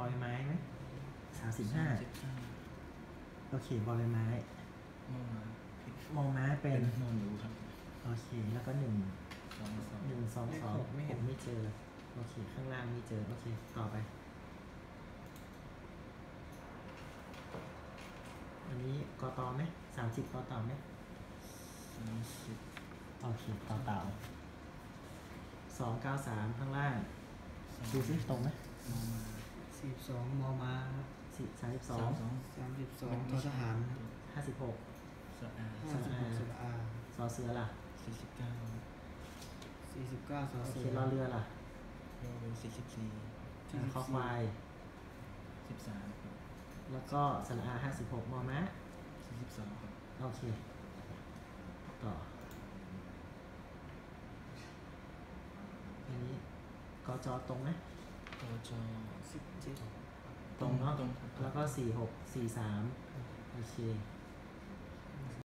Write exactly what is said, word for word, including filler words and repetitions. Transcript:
อใบไม้ไหมสามสิบห้าโอเคบอลใบไม้มองมาผิดมอม้าเป็เป็น นนอนหนูครับโอเคแล้วก็หนึ่งสองสองหนึ่งสองสองไม่เห็นไม่เจอโอเคข้างล่างไม่เจอโอเคต่อไปอันนี้กอตอไหมสามสิบกอต่อไหมสามสิบโอเคต่อเต่าสองเก้าสามข้างล่างสองดูซิตรงไหมมองมาสี่สิบสองมอมาครับสี่สามสิบสอสาง มสองสามสิบสองททหารห้าสิบหกสะอาดห้าสิบหกสุอาซอเสือล่ะสี่สิบเก้าสี่สิบเก้าสอโอเสืเครอเรือล่ะโยสี่สิบสี่คอควายสิบสามครับแล้วก็สระอาห้าสิบหกมอม้าสี่สิบสองครับโอเคต่ออันนี้กอจอตรงไหมกจสิบเจ็ดตรงเนาะตรงครับแล้วก็สี่หกสี่สามโอเค